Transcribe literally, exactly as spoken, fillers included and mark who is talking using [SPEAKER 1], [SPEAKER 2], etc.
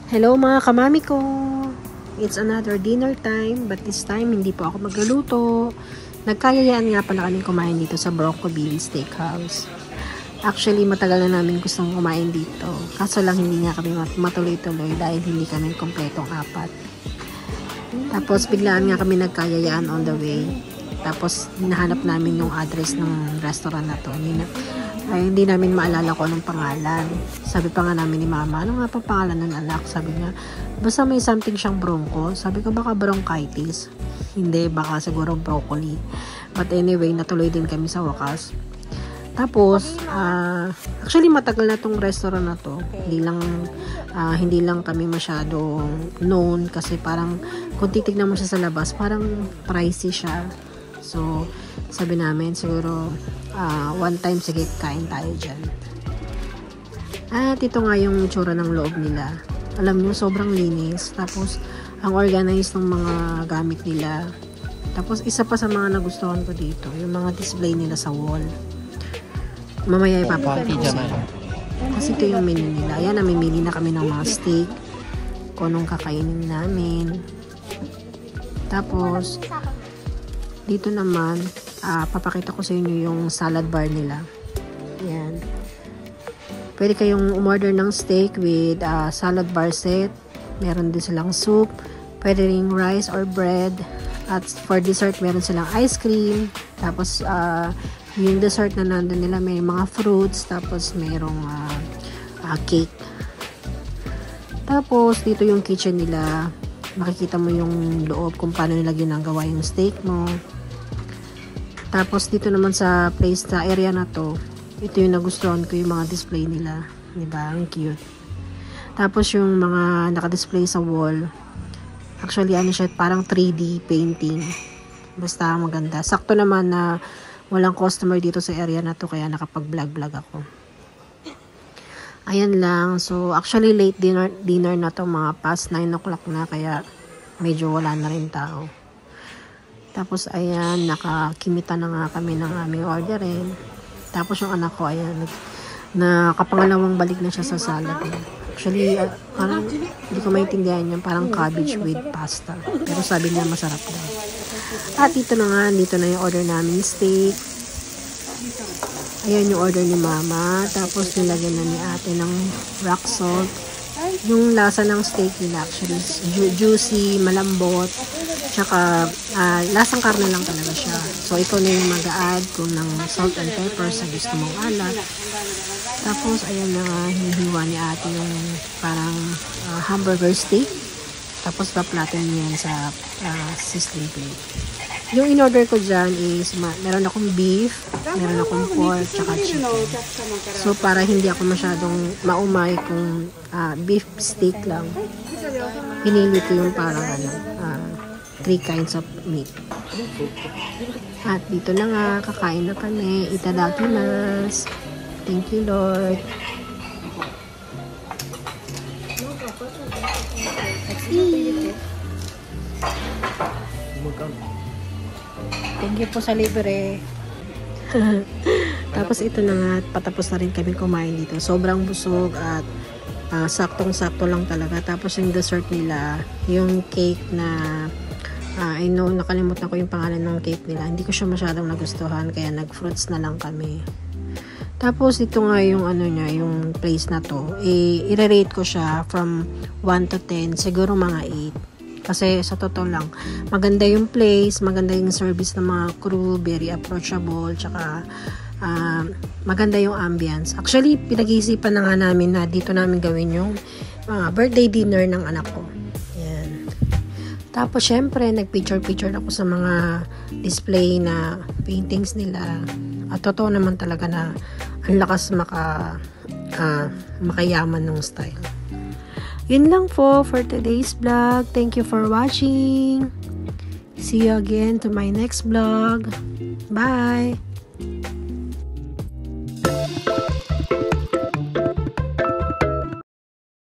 [SPEAKER 1] Hello mga kamami ko! It's another dinner time, but this time hindi po ako magluluto. Nagkayayaan nga pala kami kumain dito sa Bronco Billy Steakhouse. Actually, matagal na namin gustong kumain dito. Kaso lang hindi nga kami matuloy-tuloy dahil hindi kami kompletong apat. Tapos biglaan nga kami nagkayayaan on the way. Tapos hinahanap namin yung address ng restaurant na to. Hindi na, ay hindi namin maalala kung anong pangalan. Sabi pa nga namin ni mama, ano nga pa pangalan ng anak? Sabi niya, basta may something siyang bronco. Sabi ko, baka bronchitis. Hindi, baka siguro broccoli. But anyway, natuloy din kami sa wakas. Tapos, uh, actually matagal na tong restaurant na to. Hindi lang, uh, hindi lang kami masyadong known kasi parang kung titignan mo siya sa labas, parang pricey siya. So, sabi namin, siguro, uh, one time, sige, kain tayo dyan. At ito nga yung tsura ng loob nila. Alam nyo, sobrang linis. Tapos, ang organized ng mga gamit nila. Tapos, isa pa sa mga nagustuhan ko dito, yung mga display nila sa wall. Mamaya ipapakita ko sila. Kasi ito yung menu nila. Ayan, namimili na kami ng mga steak. Kung anong kakainin namin. Tapos, dito naman, uh, papakita ko sa inyo yung salad bar nila. Ayan. Pwede kayong umorder ng steak with uh, salad bar set. Meron din silang soup. Pwede ring rice or bread. At for dessert, meron silang ice cream. Tapos, uh, yung dessert na nandun nila, may mga fruits. Tapos, mayroong uh, uh, cake. Tapos, dito yung kitchen nila. Makikita mo yung loob kung paano nila ginagawa yung steak mo. Tapos dito naman sa place sa area na to, ito yung nagustuhan ko, yung mga display nila, di ba? Ang cute. Tapos yung mga naka-display sa wall, actually ano siya, parang three D painting. Basta maganda. Sakto naman na walang customer dito sa area na to, kaya nakapag-vlog-vlog ako. Ayan lang. So actually late dinner dinner na to, mga past nine o'clock na, kaya medyo wala na rin tao. Tapos, ayan, nakakimita na nga kami ng aming orderin. Tapos, yung anak ko, ayan, nakapangalawang balik na siya sa salad. Actually, uh, parang, hindi ko maintindihan yan, parang cabbage with pasta. Pero sabi niya, masarap daw. At dito na nga, dito na yung order namin, steak. Ayan yung order ni mama. Tapos, nilagyan na ni ate ng rock salt. Yung lasa ng steak nila, actually, ju juicy, malambot. Tsaka, uh, lasang karne lang talaga siya. So, ikaw na yung mag-a-add kung ng salt and pepper sa gusto mong alat. Tapos, ayan na nga, hinihiwa ni ate yung parang uh, hamburger steak. Tapos, paplato niya yan sa uh, sizzling plate. Yung in-order ko dyan is, meron akong beef, meron akong pork, tsaka chicken. So, para hindi ako masyadong maumay kung uh, beef steak lang, pinili ko yung parang ano, uh, three kinds of meat. At dito na nga, kakain na kami. Itadakimasu. Thank you, Lord. Thank you po sa libre. Tapos ito na nga, patapos na rin kami kumain dito. Sobrang busog at uh, saktong-sakto lang talaga. Tapos yung dessert nila, yung cake na uh, I know, nakalimutan ko yung pangalan ng cake nila. Hindi ko siya masyadong nagustuhan, kaya nag-fruits na lang kami. Tapos ito nga yung ano niya, yung place na to. Eh, i-rate ko siya from one to ten, siguro mga eight. Kasi sa totoo lang, maganda yung place, maganda yung service ng mga crew, very approachable, tsaka uh, maganda yung ambience. Actually, pinag-iisipan na nga namin na dito namin gawin yung uh, birthday dinner ng anak ko. Yan. Tapos, syempre, nag-picture-picture ako sa mga display na paintings nila. At totoo naman talaga na ang lakas maka, uh, makayaman ng style. Yun lang po for today's vlog. Thank you for watching. See you again to my next vlog. Bye!